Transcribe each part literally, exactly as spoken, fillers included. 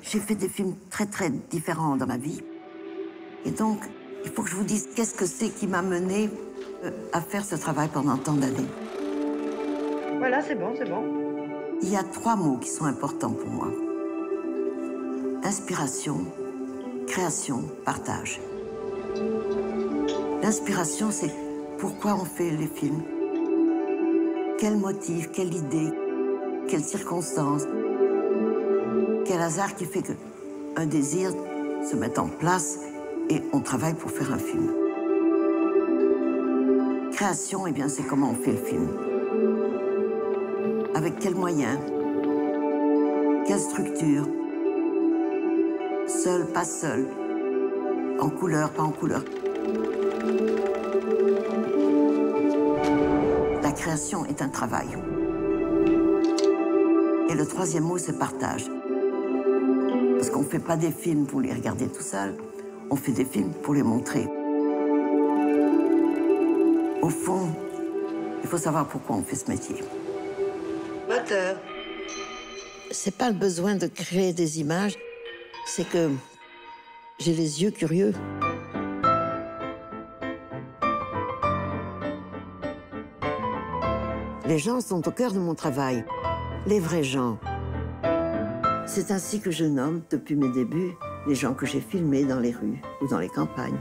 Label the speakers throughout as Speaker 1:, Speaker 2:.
Speaker 1: J'ai fait des films très, très différents dans ma vie. Et donc, il faut que je vous dise qu'est-ce que c'est qui m'a mené à faire ce travail pendant tant d'années.
Speaker 2: Voilà, c'est bon, c'est bon.
Speaker 1: Il y a trois mots qui sont importants pour moi. Inspiration, création, partage. L'inspiration, c'est pourquoi on fait les films. Quel motif, quelle idée, quelles circonstances, quel hasard qui fait qu'un désir se met en place et on travaille pour faire un film. Création, eh bien, c'est comment on fait le film. Avec quels moyens, quelle structure, seul, pas seul, en couleur, pas en couleur. La création est un travail. Et le troisième mot, c'est partage. Parce qu'on ne fait pas des films pour les regarder tout seul, on fait des films pour les montrer. Au fond, il faut savoir pourquoi on fait ce métier.
Speaker 2: Moteur.
Speaker 1: C'est pas le besoin de créer des images, c'est que j'ai les yeux curieux. Les gens sont au cœur de mon travail, les vrais gens. C'est ainsi que je nomme, depuis mes débuts, les gens que j'ai filmés dans les rues ou dans les campagnes.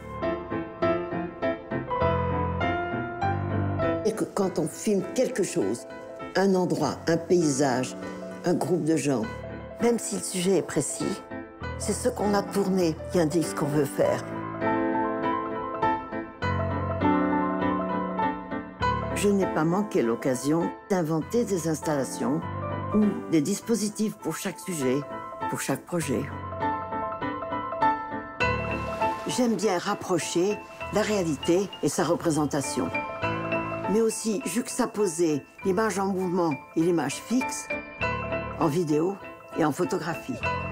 Speaker 1: Et que quand on filme quelque chose, un endroit, un paysage, un groupe de gens, même si le sujet est précis, c'est ce qu'on a tourné qui indique ce qu'on veut faire. Je n'ai pas manqué l'occasion d'inventer des installations ou des dispositifs pour chaque sujet, pour chaque projet. J'aime bien rapprocher la réalité et sa représentation, mais aussi juxtaposer l'image en mouvement et l'image fixe en vidéo et en photographie.